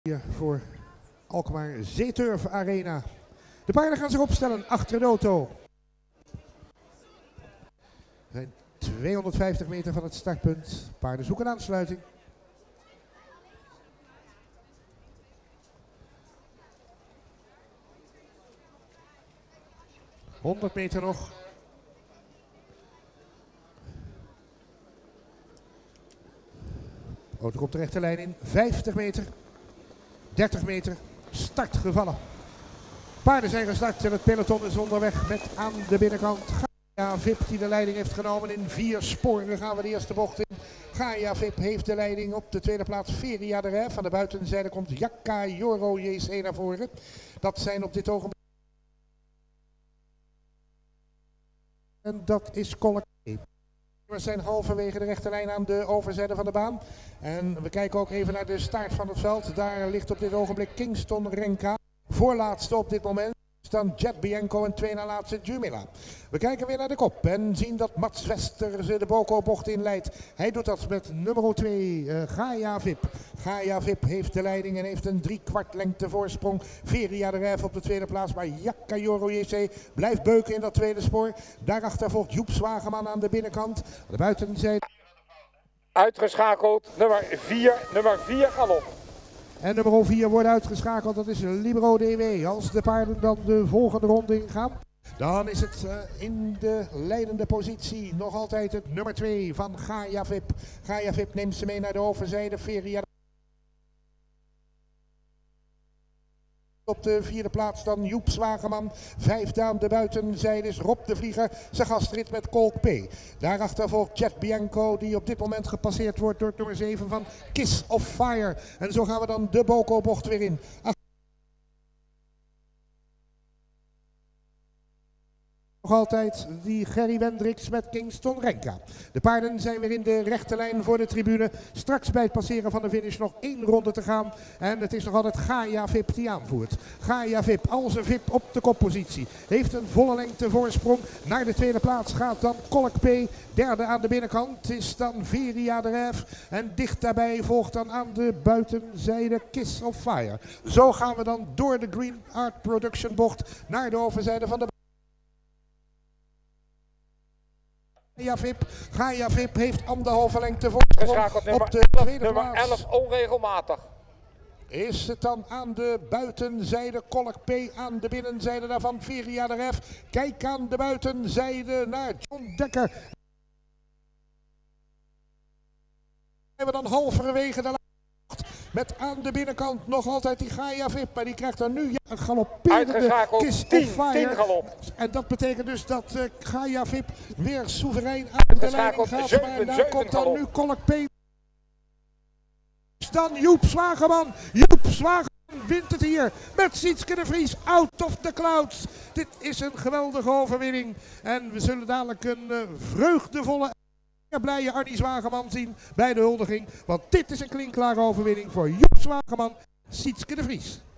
Hier voor Alkmaar Zeeturf Arena. De paarden gaan zich opstellen achter de auto. We zijn 250 meter van het startpunt. Paarden zoeken aansluiting. ...100 meter nog. De auto komt de rechte lijn in. 50 meter. 30 meter. Start gevallen. Paarden zijn gestart en het peloton is onderweg met aan de binnenkant Gaia Vip die de leiding heeft genomen. In 4 sporen gaan we de eerste bocht in. Gaia Vip heeft de leiding op de tweede plaats. Feria de Ref. Aan de buitenzijde komt Jakka Joro JC naar voren. Dat zijn op dit ogenblik. En dat is Kolk. We zijn halverwege de rechte lijn aan de overzijde van de baan. En we kijken ook even naar de start van het veld. Daar ligt op dit ogenblik Kingston Renka. Voorlaatste op dit moment. Dan Jet Bianco en 2 na laatste Jumila. We kijken weer naar de kop en zien dat Mats Wester de Boko-bocht inleidt. Hij doet dat met nummer 2, Gaia Vip. Gaia Vip heeft de leiding en heeft een 3/4 lengte voorsprong. Feria de Ref op de tweede plaats, maar Jakka Joro JC blijft beuken in dat tweede spoor. Daarachter volgt Joep Zwageman aan de binnenkant. Aan de buitenzijde. Uitgeschakeld, nummer 4 galop. En nummer 4 wordt uitgeschakeld, dat is Libero DW. Als de paarden dan de volgende ronde ingaan, dan is het in de leidende positie nog altijd het nummer 2 van Gaia Vip. Gaia Vip neemt ze mee naar de overzijde. Feria op de 4e plaats dan Joep Zwageman. 5 aan de buitenzijde is Rob de Vlieger. Zijn gastrit met Kolk P. Daarachter volgt Jet Bianco die op dit moment gepasseerd wordt door nummer 7 van Kiss of Fire. En zo gaan we dan de Boko-bocht weer in. Nog altijd die Gerry Wendricks met Kingston Renka. De paarden zijn weer in de rechte lijn voor de tribune. Straks bij het passeren van de finish nog 1 ronde te gaan. En het is nog altijd Gaia Vip die aanvoert. Gaia Vip, als een Vip op de koppositie. Heeft een volle lengte voorsprong. Naar de tweede plaats gaat dan Kolk P. Derde aan de binnenkant is dan Feria de Ref. En dicht daarbij volgt dan aan de buitenzijde Kiss of Fire. Zo gaan we dan door de Green Art Production bocht naar de overzijde van de Gaia Vip heeft 1,5 lengte voorsprong op de tweede plaats. Nummer 11 onregelmatig. Is het dan aan de buitenzijde Kolk P, aan de binnenzijde daarvan Feria de Ref. Kijk aan de buitenzijde naar John Dekker. Zijn we dan halverwege de laatste. Met aan de binnenkant nog altijd die Gaia Vip. Maar die krijgt dan nu een galopperende Kiss of Fire. Galop. En dat betekent dus dat Gaia Vip weer soeverein aan de leiding gaat. Maar daar komt dan nu Kolk P. Dan Joep Zwageman. Joep Zwageman wint het hier met Sietske de Vries. Out of the clouds. Dit is een geweldige overwinning. En we zullen dadelijk een vreugdevolle blije Arnie Zwageman zien bij de huldiging. Want dit is een klinkklare overwinning voor Joep Zwageman, Sietske de Vries.